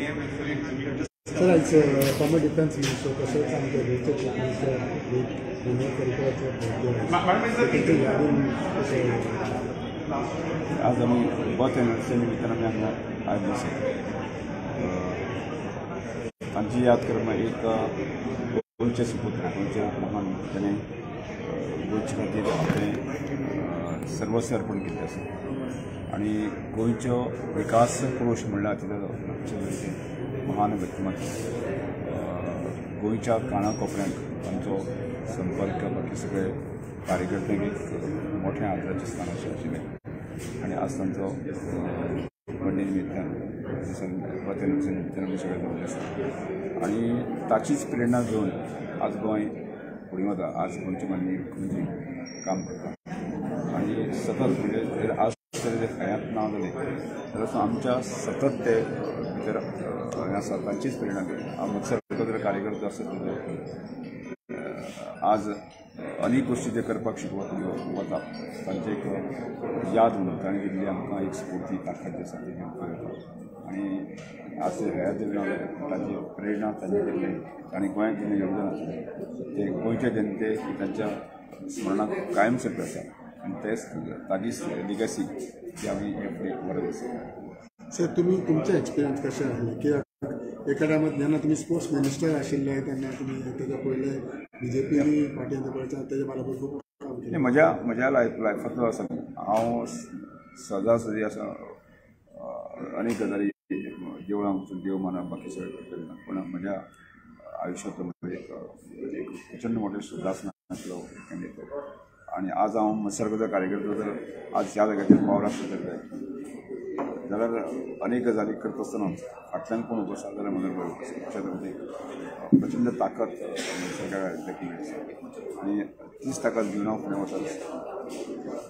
Sir, as former defense minister, कसं सांगतो गोयच्या कोकणीचं आज आम्ही बहुत एनर्जी निमित्तानं हांगा आयिल्ले आसा. तांची याद करप एक गोंयचे सुपुत्र, गोंयचे महान ताणें गोंयचे खातीर आपलें सर्वस्व अर्पण केल्लें आसा आनी गोंयचो विकास पुरुश म्हणल्यार ताचो महान व्यक्तिमत्व. गोंयच्या काणा कोपऱ्यांत तांचो संपर्क बाकी सगळे कार्यकर्त्यांक एक मोठ्या आदराचें स्थान आशिल्लें आनी आज तांचो बर्थडे निमित्तान निमित्तान सगळे दवरले आसा आनी ताचीच प्रेरणा घेवन आज गोंय फुडें वता. आज गोंयचे मानवी मुख्यमंत्री काम करता आनी सतत म्हणजे आज जर हयात ना जालें जाल्यार आमच्या सतत ते भितर आसा तांचीच प्रेरणा घेवन हांव मुखेल कार्यकर्तो आसा आज अनेक गोष्टी जे करपाक शिकवत वता तांचे एक याद म्हणून ताणें दिल्ली आमकां एक स्फूर्ती ताकद आसा ती आनी आज हयात दिल्ली ताची प्रेरणा तांणी दिल्ली आनी गोंयांत जेन्ना योगदान आसलें ते गोंयच्या जनतेक तांच्या स्मरणांत कायम सगळें आसा आनी तेच ताजीच लिगसी जी आमी हे फुडें व्हरत आसा. सर, तुमी तुमचे एक्सपिरियन्स कशें आसले कित्याक एका टायमार जेन्ना तुमी स्पोर्ट्स मिनिस्टर आशिल्ले तेन्ना तुमी तेच्या पयले BJP पार्टीन पळयता तेजे बरोबर खूब काम केलें. म्हज्या लायफांतलो आसा हांव सदांसदी आसा अनेक गजाली देवळां वचून देव मानप बाकी सगळें करना पूण म्हज्या आयुश्यांतलो एक प्रचंड मोठे सुदासना आसलो कॅन्डिडेट आनी आज हांव सर्गोदय कार्यकर्तो जर आज ह्या जाग्याचेर पावला आसतलें जाल्यार अनेक गजाली करता आसतना फाटल्यान कोण उबो आसा जाल्यार म्हजो बरो अशें तरेन प्रचंड ताकद सगळ्या आसा आनी तीच ताकद घेवन हांव फुडें वता.